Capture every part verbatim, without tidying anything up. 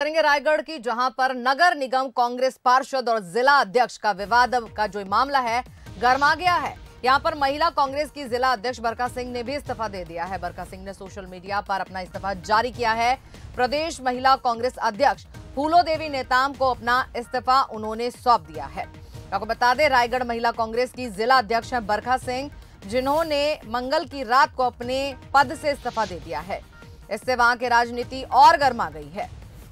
करेंगे रायगढ़ की, जहां पर नगर निगम कांग्रेस पार्षद और जिला अध्यक्ष का विवाद का जो मामला है गर्मा गया है। यहां पर महिला कांग्रेस की जिला अध्यक्ष बरखा सिंह ने भी इस्तीफा दे दिया है। बरखा सिंह ने सोशल मीडिया पर अपना इस्तीफा जारी किया है। प्रदेश महिला कांग्रेस अध्यक्ष फूलो देवी नेताम को अपना इस्तीफा उन्होंने सौंप दिया है। आपको बता दें, रायगढ़ महिला कांग्रेस की जिला अध्यक्ष है बरखा सिंह, जिन्होंने मंगल की रात को अपने पद से इस्तीफा दे दिया है। इससे वहां की राजनीति और गर्मा गई है।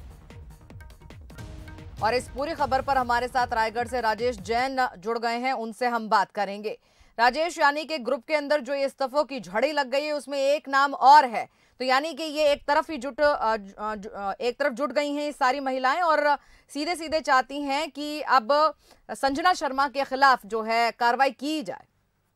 और इस पूरी खबर पर हमारे साथ रायगढ़ से राजेश जैन जुड़ गए हैं, उनसे हम बात करेंगे। राजेश, यानी कि ग्रुप के अंदर जो ये इस्तीफों की झड़ी लग गई है उसमें एक नाम और है, तो यानी कि ये एक तरफ ही जुट एक तरफ जुट गई हैं ये सारी महिलाएं और सीधे सीधे चाहती हैं कि अब संजना शर्मा के खिलाफ जो है कार्रवाई की जाए।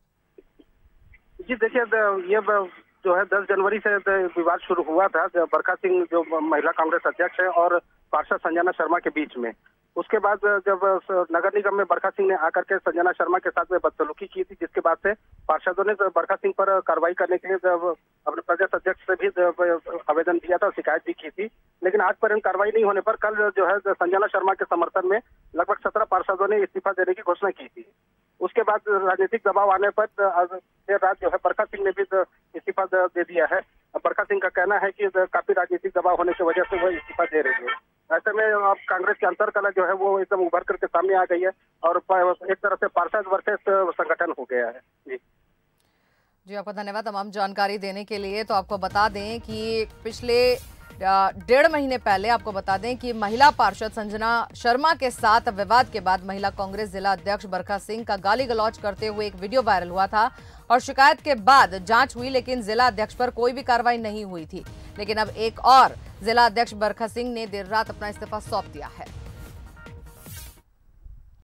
जी देखिए, ये जो है दस जनवरी से विवाद शुरू हुआ था बरखा सिंह जो महिला कांग्रेस अध्यक्ष है और पार्षद संजना शर्मा के बीच में। उसके बाद जब नगर निगम में बरखा सिंह ने आकर के संजना शर्मा के साथ में बदसलूकी की थी, जिसके बाद से पार्षदों ने बरखा सिंह पर कार्रवाई करने के लिए अपने प्रदेश अध्यक्ष से भी आवेदन दिया था, शिकायत भी की थी। लेकिन आज पर कार्रवाई नहीं होने पर कल जो है संजना शर्मा के समर्थन में लगभग सत्रह पार्षदों ने इस्तीफा देने की घोषणा की थी। उसके बाद राजनीतिक दबाव आने पर देर रात जो है बरखा सिंह ने भी इस्तीफा दे दिया है। बरखा सिंह का कहना है कि काफी राजनीतिक दबाव होने की वजह से वो इस्तीफा दे रही है। ऐसे में अब कांग्रेस की अंतरकलह जो है वो एकदम उभर करके सामने आ गई है और एक तरह से पार्षद वर्सेस संगठन हो गया है। जी जी आपका धन्यवाद तमाम जानकारी देने के लिए। तो आपको बता दें कि पिछले डेढ़ महीने पहले आपको बता दें कि महिला पार्षद संजना शर्मा के साथ विवाद के बाद महिला कांग्रेस जिला अध्यक्ष बरखा सिंह का गाली गलौज करते हुए एक वीडियो वायरल हुआ था और शिकायत के बाद जांच हुई, लेकिन जिला अध्यक्ष पर कोई भी कार्रवाई नहीं हुई थी। लेकिन अब एक और जिला अध्यक्ष बरखा सिंह ने देर रात अपना इस्तीफा सौंप दिया है।